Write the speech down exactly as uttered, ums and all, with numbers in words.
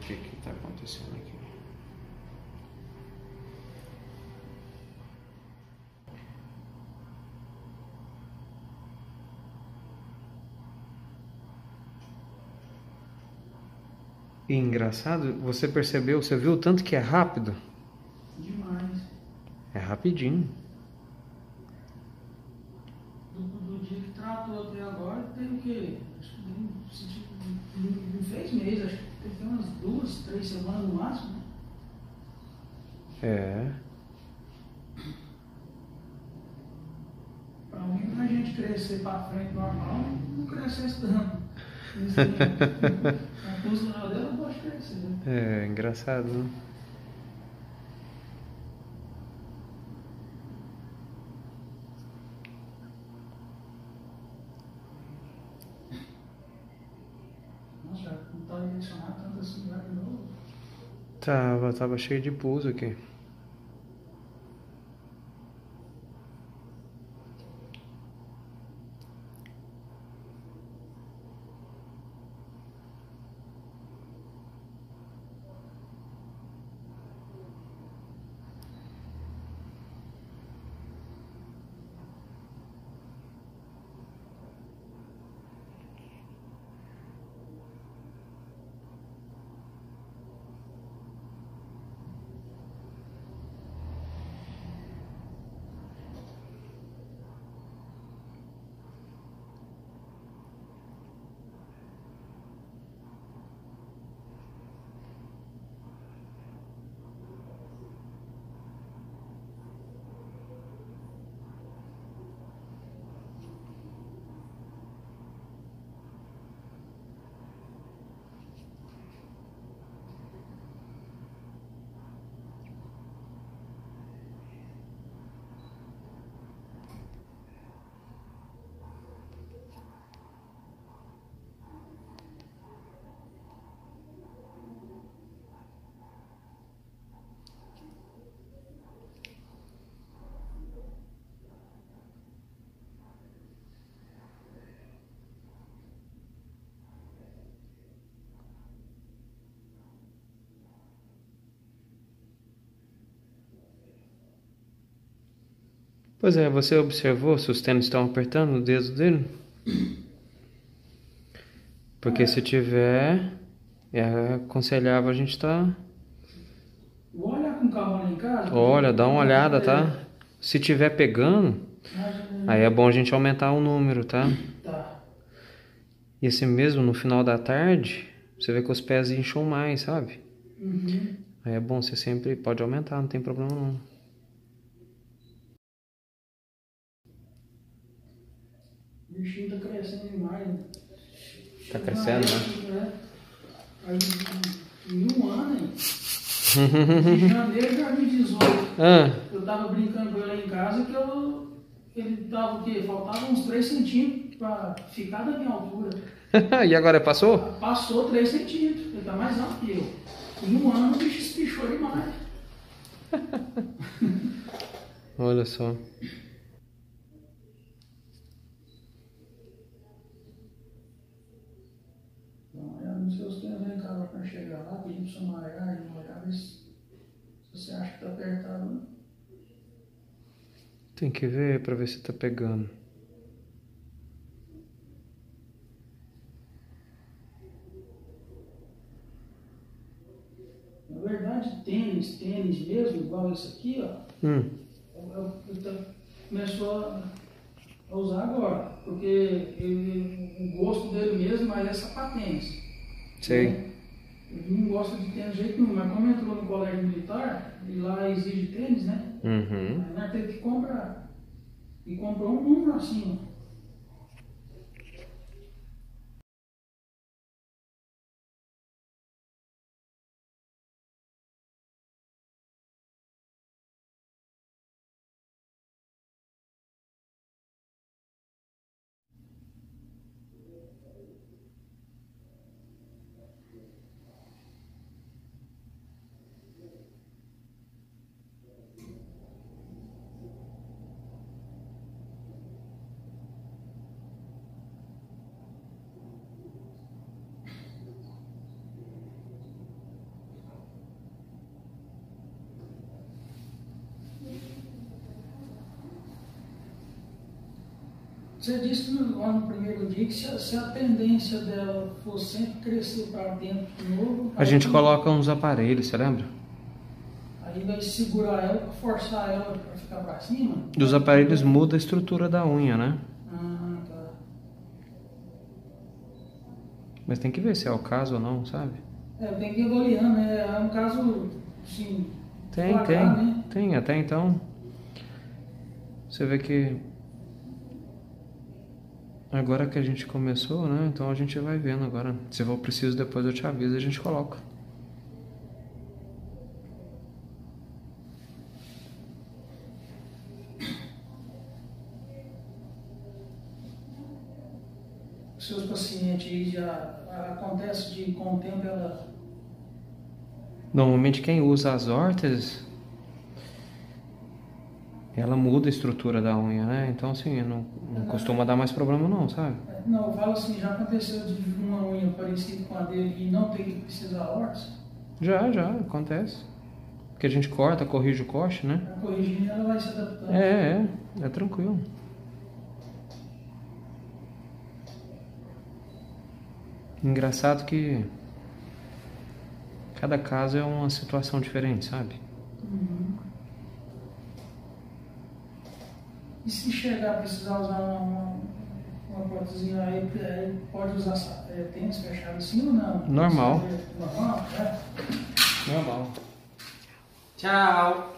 que que tá acontecendo aqui. E engraçado, você percebeu, você viu o tanto que é rápido? Demais. É rapidinho. Do, do dia que tratou até agora, tem o quê? Acho que não, não, não fez mês, acho que tem umas duas, três semanas no máximo. É. Para mim, a gente crescer para frente normal, não crescesse tanto. A funcional dela pode crescer. É, engraçado, né? Nossa, já não está direcionado tanto assim já de novo. Tava, tava cheio de pulso aqui. Pois é, você observou se os tênis estão apertando o dedo dele? Porque se tiver, é aconselhável a gente estar... Vou olhar com calma lá em casa. Olha, dá uma olhada, tá? Se tiver pegando, aí é bom a gente aumentar o número, tá? Tá. E assim mesmo, no final da tarde, você vê que os pés incham mais, sabe? Uhum. Aí é bom, você sempre pode aumentar, não tem problema não. O bichinho tá crescendo demais. Né? Tá crescendo, né? Aí, em um ano, hein? De janeiro de dois mil e dezoito, Ah. eu tava brincando com ele lá em casa que eu, ele tava o quê? Faltava uns três centímetros pra ficar da minha altura. E agora passou? Passou três centímetros, ele tá mais alto que eu. Em um ano o bicho espichou demais. Olha só. Dá uma olhada nos seus tênis lá em casa pra chegar lá, pedir pro seu Maiar e uma olhada se você acha que tá apertado, né? Tem que ver pra ver se tá pegando. Na verdade, tênis, tênis mesmo, igual esse aqui, ó, Hum. eu, eu, eu começou a, a usar agora, porque ele, o gosto dele mesmo é sapatênis. Sei. Né? Ele não gosta de tênis de jeito nenhum, mas como entrou no colégio militar, e lá exige tênis, né? Uhum. Aí nós teve que comprar. E comprou um número assim, ó. Você disse no, lá no primeiro dia que se a, se a tendência dela for sempre crescer para dentro de novo... A gente coloca uns aparelhos, você lembra? Aí vai segurar ela para forçar ela para ficar para cima? E os aparelhos mudam a estrutura da unha, né? Ah, tá. Mas tem que ver se é o caso ou não, sabe? É, tem que ir avaliando, né? É um caso, assim... Tem, placar, tem, né? tem. Até então, você vê que agora que a gente começou, né? Então a gente vai vendo agora. Se for preciso, depois eu te aviso e a gente coloca. Os seus pacientes aí já acontece de com o tempo ela... Normalmente quem usa as órteses, ela muda a estrutura da unha, né? Então assim, não, não costuma dar mais problema não, sabe? Não, eu falo assim, já aconteceu de uma unha parecida com a dele e não ter que precisar órtese? Já, já, acontece. Porque a gente corta, corrige o corte, né? Para corrigir ela vai se adaptando. É, é, é tranquilo. Engraçado que cada caso é uma situação diferente, sabe? Uhum. E se chegar a precisar usar uma, uma prótesezinha aí, aí pode usar é, tênis fechado assim ou não? Normal. Normal, é? Normal. Tchau.